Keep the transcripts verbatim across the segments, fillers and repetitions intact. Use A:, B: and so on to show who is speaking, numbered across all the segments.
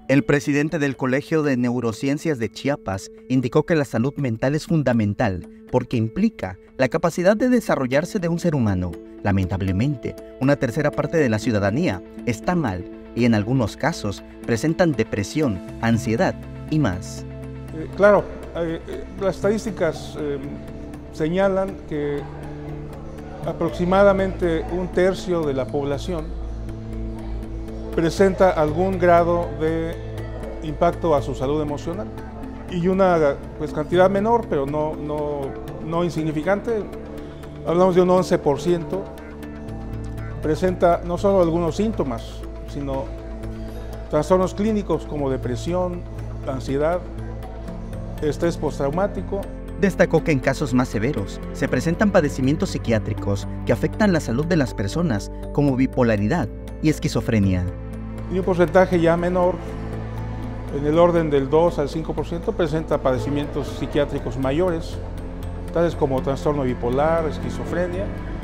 A: El presidente del Colegio de Neurociencias de Chiapas indicó que la salud mental es fundamental porque implica la capacidad de desarrollarse de un ser humano. Lamentablemente, una tercera parte de la ciudadanía está mal y en algunos casos presentan depresión, ansiedad y más.
B: Eh, claro, eh, eh, las estadísticas eh, señalan que aproximadamente un tercio de la población presenta algún grado de impacto a su salud emocional y una pues, cantidad menor, pero no, no, no insignificante, hablamos de un once por ciento, presenta no solo algunos síntomas, sino trastornos clínicos como depresión, ansiedad, estrés postraumático.
A: Destacó que en casos más severos se presentan padecimientos psiquiátricos que afectan la salud de las personas, como bipolaridad y esquizofrenia.
B: Y un porcentaje ya menor, en el orden del dos al cinco por ciento, presenta padecimientos psiquiátricos mayores, tales como trastorno bipolar, esquizofrenia,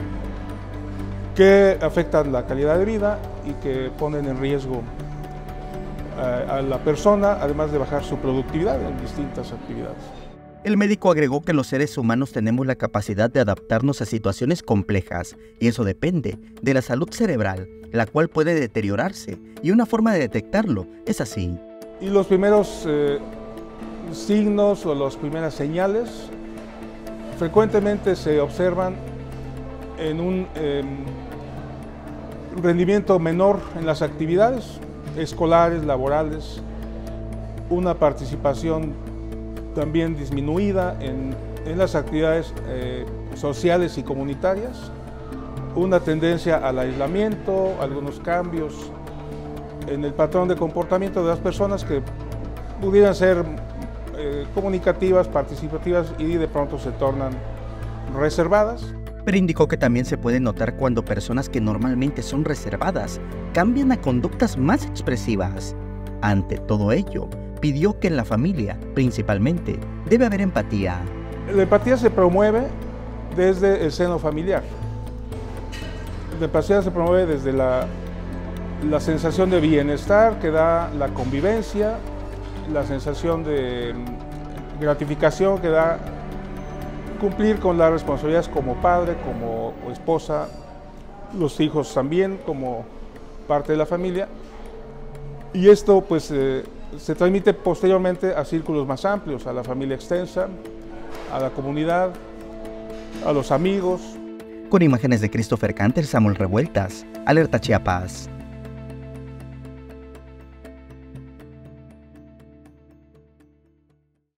B: que afectan la calidad de vida y que ponen en riesgo a, a la persona, además de bajar su productividad en distintas actividades.
A: El médico agregó que los seres humanos tenemos la capacidad de adaptarnos a situaciones complejas y eso depende de la salud cerebral, la cual puede deteriorarse y una forma de detectarlo es así.
B: Y los primeros eh, signos o las primeras señales frecuentemente se observan en un eh, rendimiento menor en las actividades escolares, laborales, una participación también disminuida en, en las actividades eh, sociales y comunitarias, una tendencia al aislamiento, algunos cambios en el patrón de comportamiento de las personas que pudieran ser eh, comunicativas, participativas y de pronto se tornan reservadas.
A: Pero indicó que también se puede notar cuando personas que normalmente son reservadas cambian a conductas más expresivas. Ante todo ello, pidió que en la familia, principalmente, debe haber empatía.
B: La empatía se promueve desde el seno familiar. La empatía se promueve desde la, la sensación de bienestar que da la convivencia, la sensación de gratificación que da cumplir con las responsabilidades como padre, como esposa, los hijos también como parte de la familia. Y esto pues eh, se transmite posteriormente a círculos más amplios, a la familia extensa, a la comunidad, a los amigos.
A: Con imágenes de Christopher Canter, Samuel Revueltas, Alerta Chiapas.